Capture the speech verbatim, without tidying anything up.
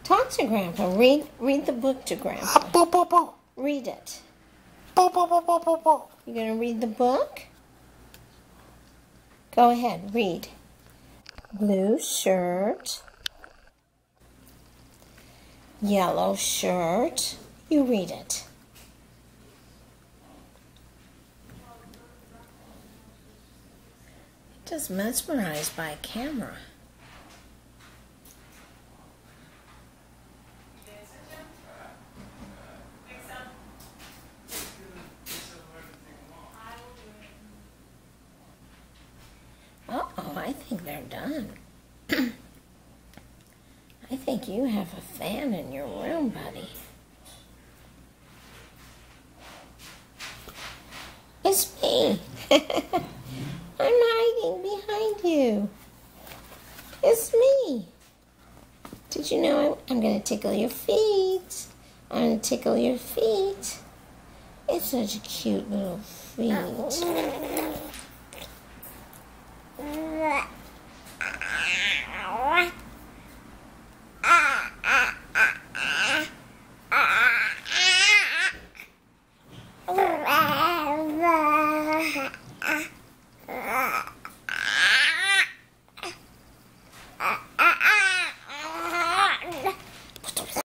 Talk to Grandpa. Read read the book to Grandpa. Boo, boo, boo. Read it. Boo, boo, boo, boo, boo, boo. You gonna read the book? Go ahead, read. Blue shirt. Yellow shirt. You read it. Just mesmerized by a camera. Uh-oh, I think they're done. I think you have a fan in your room, buddy. It's me. I'm hiding behind you. It's me. Did you know I'm going to tickle your feet? I'm going to tickle your feet. It's such a cute little feet.